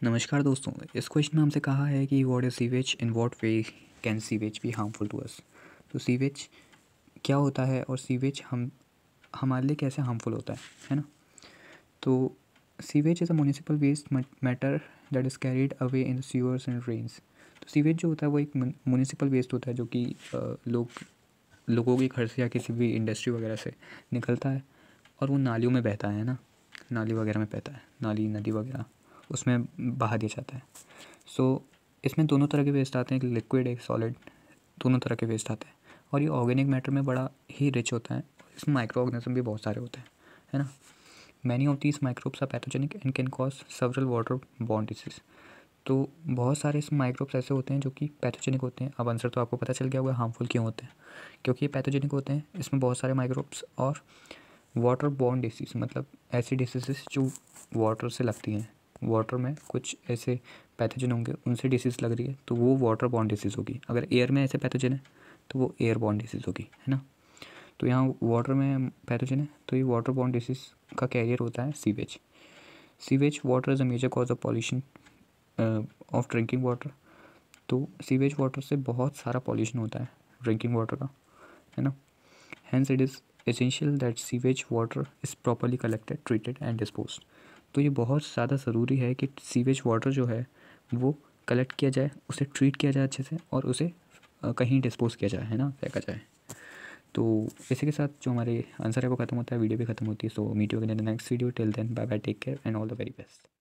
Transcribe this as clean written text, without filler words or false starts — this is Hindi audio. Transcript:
नमस्कार दोस्तों। इस क्वेश्चन में हमसे कहा है कि what is sewage, in what way can sewage be harmful to us. तो सीवेज क्या होता है और सीवेज हमारे लिए कैसे हार्मफुल होता है ना। तो sewage is a municipal waste matter that is carried away in sewers and drains. तो सीवेज जो होता है वो एक म्यूनिसिपल वेस्ट होता है जो कि लोगों के घर से या किसी भी इंडस्ट्री वगैरह से निकलता है और वो नालियों में बहता है ना, नाली वगैरह में बहता है, नाली नदी वगैरह उसमें बहा दिया जाता है। सो इसमें दोनों तरह के वेस्ट आते हैं, एक लिक्विड एक सॉलिड, दोनों तरह के वेस्ट आते हैं और ये ऑर्गेनिक मैटर में बड़ा ही रिच होता है। इसमें माइक्रो ऑर्गेनिज्म भी बहुत सारे होते हैं, है ना। Many of these microbes are pathogenic and can cause several water borne disease. तो बहुत सारे इसमें माइक्रोब्स ऐसे होते हैं जो कि पैथोजेनिक होते हैं। अब आंसर तो आपको पता चल गया होगा हार्मफुल क्यों होते हैं, क्योंकि ये पैथोजेनिक होते हैं। इसमें बहुत सारे माइक्रोब्स और वाटर बॉर्न डिसीज मतलब ऐसी डिसीज़ जो वाटर से लगती हैं, वाटर में कुछ ऐसे पैथोजन होंगे उनसे डिसीज़ लग रही है तो वो वाटर बॉर्न डिसीज़ होगी। अगर एयर में ऐसे पैथोजन है तो वो एयर बॉर्न डिसीज़ होगी, है ना। तो यहाँ वाटर में पैथोजन है तो ये वाटर बॉर्न डिसीज़ का कैरियर होता है sewage. Sewage water is a major cause of pollution of drinking water. तो सीवेज वाटर से बहुत सारा पॉल्यूशन होता है ड्रिंकिंग वाटर का, है ना। Hence, it is essential that sewage water is properly collected, treated and disposed. तो ये बहुत ज़्यादा ज़रूरी है कि सीवेज वाटर जो है वो कलेक्ट किया जाए, उसे ट्रीट किया जाए अच्छे से और उसे कहीं डिस्पोज किया जाए, है ना, फेंका जाए। तो इसी के साथ जो हमारे आंसर है वो खत्म होता है, वीडियो भी खत्म होती है। So meet you again in the next video. Till then bye bye, take care and all the very best.